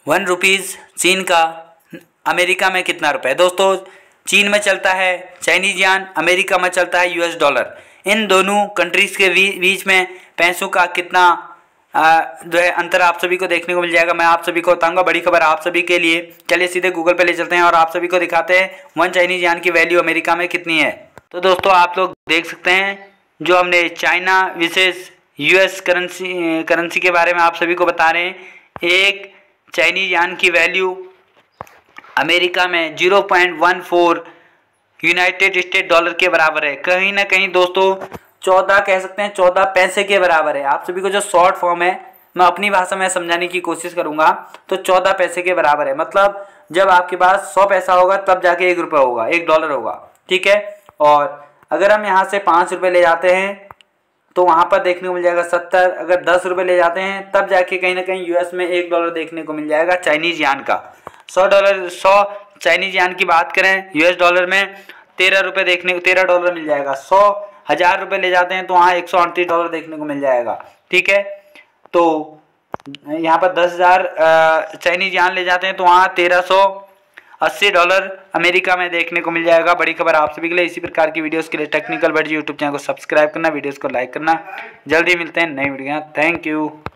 1 rupees चीन का America में कितना रुपए? दोस्तों चीन में चलता है चाइनीज यान, अमेरिका में चलता है US डॉलर। इन दोनों कंट्रीज़ के बीच में पैसों का कितना जो है अंतर आप सभी को देखने को मिल जाएगा, मैं आप सभी को बताऊंगा। बड़ी खबर आप सभी के लिए। चलिए सीधे गूगल पे ले चलते हैं और आप सभी को दिखाते हैं 1 चाइनीज यान की वैल्यू अमेरिका में कितनी है। तो दोस्तों आप लोग देख सकते हैं जो हमने चाइना विशेष US करेंसी के बारे में आप सभी को बता रहे हैं। एक चाइनीज यान की वैल्यू अमेरिका में 0.14 यूनाइटेड स्टेट डॉलर के बराबर है। कहीं ना कहीं दोस्तों 14 कह सकते हैं, 14 पैसे के बराबर है। आप सभी को जो शॉर्ट फॉर्म है मैं अपनी भाषा में समझाने की कोशिश करूंगा। तो 14 पैसे के बराबर है, मतलब जब आपके पास 100 पैसा होगा तब जाके 1 रुपये होगा, 1 डॉलर होगा, ठीक है। और अगर हम यहाँ से 5 रुपये ले जाते हैं तो वहाँ पर देखने को मिल जाएगा 70। अगर 10 रुपये ले जाते हैं तब जाके कहीं ना कहीं US में 1 डॉलर देखने को मिल जाएगा चाइनीज यान का। 100 चाइनीज यान की बात करें US डॉलर में 13 डॉलर मिल जाएगा। 100,000 रुपये ले जाते हैं तो वहाँ 138 डॉलर देखने को मिल जाएगा, ठीक है। तो यहाँ पर 10,000 चाइनीज यान ले जाते हैं तो वहाँ 1380 डॉलर अमेरिका में देखने को मिल जाएगा। बड़ी खबर आप सभी के लिए। इसी प्रकार की वीडियोस के लिए टेक्निकल बर्ड्स यूट्यूब चैनल को सब्सक्राइब करना, वीडियोस को लाइक करना। जल्दी मिलते हैं नई वीडियो। Thank you.